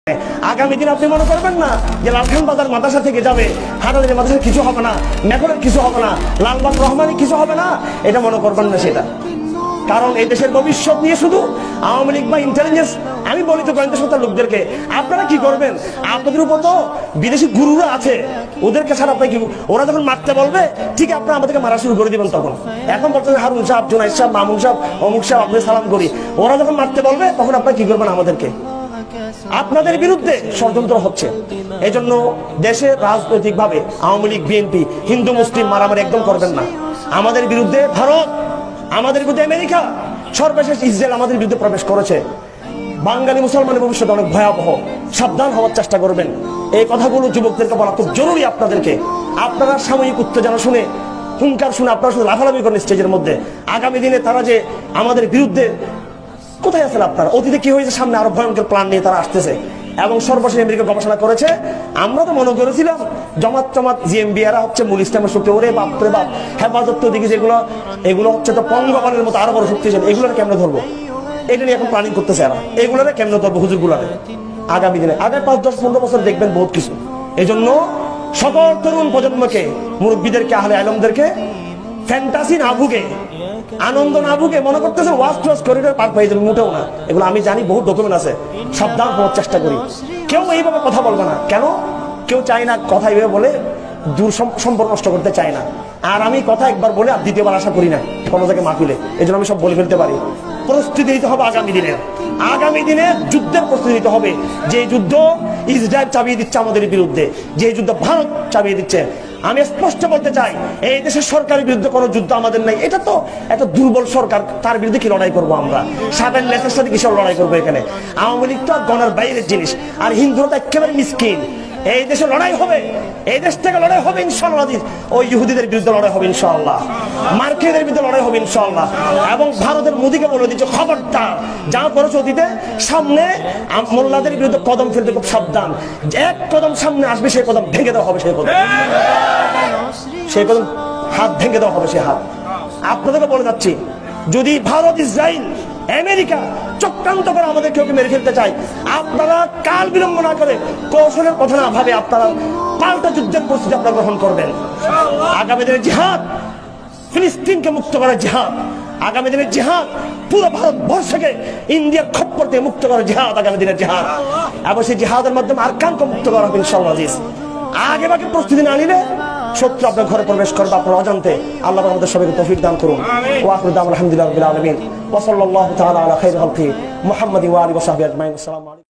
আগামী দিন আপনি মনে করবেন না যে লালখান বাজার মাদ্রাসা থেকে যাবে হাটাজারি মাদ্রাসার কিছু হবে না, মেঘরের কিছু হবে না, লালবাগ রহমানি কিছু হবে না, এটা মনে করবেন না সেটা। কারণ এই দেশের ভবিষ্যৎ নিয়ে শুধু আওয়ামী লীগ বা ইন্টেলিজেন্স, আমি বলি তো গোয়েন্দা সংস্থার লোকদেরকে, আপনারা কি করবেন? আপনাদের উপর তো বিদেশি গুরুরা আছে, ওদেরকে ছাড়া আপনি কি, ওরা যখন মারতে বলবে ঠিক আপনারা আমাদেরকে মারা শুরু করে দিবেন তখন। এখন বলতেছে হারুন সাহেব, জুনাইদ সাহেব, মামুন সাহেব, অমুক সাহেব, আপনি সালাম করি, ওরা যখন মারতে বলবে তখন আপনারা কি করবেন? আমাদেরকে আপনাদের বিরুদ্ধে ষড়যন্ত্র হচ্ছে। এই জন্য দেশে রাজনৈতিক ভাবে আওয়ামী লীগ, বিএনপি, হিন্দু মুসলিম মারামারি একদম করবেন না। আমাদের বিরুদ্ধে ভারত, আমাদের বিরুদ্ধে আমেরিকা, সর্বশেষ ইসরায়েল আমাদের বিরুদ্ধে প্রবেশ করেছে। বাঙালি মুসলমানের ভবিষ্যৎ অনেক ভয়াবহ, সাবধান হওয়ার চেষ্টা করবেন। এই কথাগুলো যুবকদেরকে বলা খুব জরুরি আপনাদেরকে। আপনারা সাময়িক উত্তেজনা শুনে, হুঙ্কার শুনে আপনারা শুধু লাফালাফি করেন স্টেজের মধ্যে। আগামী দিনে তারা যে আমাদের বিরুদ্ধে, কোথায় আছেন আপনারা? অতীতে কি হয়েছে, সামনে আরো ভয়ঙ্কর প্ল্যান নিয়ে তারা আসতেছে। এবং সর্বশেষ আমেরিকা গবেষণা করেছে, আমরা তো মনে করেছিলাম জামাত জিএমবি এরা হচ্ছে মূল ইসলামের শক্তি, ওরে বাপ রে বাপ, হেফাজত দিকে যেগুলো, এগুলো হচ্ছে তো পঙ্গপালের মতো আরো বড় শক্তিশালী, এগুলোর কেমনে ধরবো? এটা নিয়ে এখন প্ল্যানিং করতেছে এরা, এগুলোরে কেমনে ধরবো হুজুরগুলারে আগামী দিনে। আগে 5, 10, 15 বছর দেখবেন বহুত কিছু। এই জন্য সকল তরুণ প্রজন্মকে, মুরব্বীদেরকে, আহলে আলমদেরকে ফ্যান্টাসি না ভুগে, আনন্দ না ভুগে মনে করতেছে ওয়াজ টোয়াজ করিডোর পার পেয়ে যাবে, মোটেও না। এগুলো আমি জানি, বহুত ডকুমেন্ট আছে, সাবধান হওয়ার চেষ্টা করি। কেউ এইভাবে কথা বলবে না, কেন? কেউ চায় না কথা এইভাবে বলে দূর সম্পর্ক নষ্ট করতে চায় না। আর আমি কথা একবার বলে আর দ্বিতীয়বার আশা করি না কোনো জায়গায় মাহফিলে, এই জন্য আমি সব বলে ফেলতে পারি। প্রস্তুতি নিতে হবে আগামী দিনে যুদ্ধের প্রস্তুতি নিতে হবে। যে যুদ্ধ ইসরায়েল চাপিয়ে দিচ্ছে আমাদের বিরুদ্ধে, যে যুদ্ধ ভারত চাপিয়ে দিচ্ছে, আমি স্পষ্ট বলতে চাই, এই দেশের সরকারের বিরুদ্ধে কোনো যুদ্ধ আমাদের নাই। এটা তো একটা দুর্বল সরকার, তার বিরুদ্ধে কি লড়াই করবো আমরা? সাবেন নেতার সাথে কিসব লড়াই করবো এখানে? আওয়ামী লীগ তো আর গণার বাইরের জিনিস, আর হিন্দুরা তো একেবারে মিসকিন। এই দেশে লড়াই হবে, এই দেশ থেকে লড়াই হবে ইনশাআল্লাহ। ওই ইহুদিদের বিরুদ্ধে লড়াই হবে ইনশাআল্লাহ, মার্কিনদের বিরুদ্ধে লড়াই হবে ইনশাআল্লাহ। এবং ভারতের মোদীকে বলে দিচ্ছে, খবরদার, যা করেছে অতীতে, সামনে মোল্লাদের বিরুদ্ধে কদম ফেলতে খুব সাবধান। এক কদম সামনে আসবে, সেই কদম ভেঙে দেওয়া হবে, সেই কদম হাত ভেঙে দেওয়া হবে, সেই হাত। আপনাদেরকে বলে যাচ্ছি, যদি ভারত, ইসরায়েল, আমেরিকা চক্রান্ত করে আমাদের কেউ মেরে ফেলতে চায়, আপনারা কাল বিলম্ব না করে, কৌশলের কথা না ভাবে আপনারা পাল্টা যুদ্ধের প্রস্তুতি আপনারা গ্রহণ করবেন। আগামী দিনের জিহাদ, ফিলিস্তিনকে মুক্ত করার জিহাদ, আগামী দিনের জিহাদ পুরো ভারতবর্ষকে ইন্ডিয়ার খপ্পর থেকে মুক্ত করার জিহাদ, আগামী দিনের জিহাদ। এবং সেই জিহাদের মাধ্যমে আরকানকে মুক্ত করা হবে ইনশাআল্লাহ। আগে বাকি প্রস্তুতি না নিলে শত্রু আপনার ঘরে প্রবেশ করবে আপনার অজান্তে। আল্লাহ আমাদের সবাইকে তৌফিক দান করুন। ওয়া আখিরু দাওয়ানা আলহামদুলিল্লাহি রাব্বিল আলামিন ওয়া সাল্লাল্লাহু তাআলা আলা খাইরি খালকি মুহাম্মাদি ওয়া আলিহি ওয়া সাহবিহি আজমাইন। আসসালামু আলাইকুম।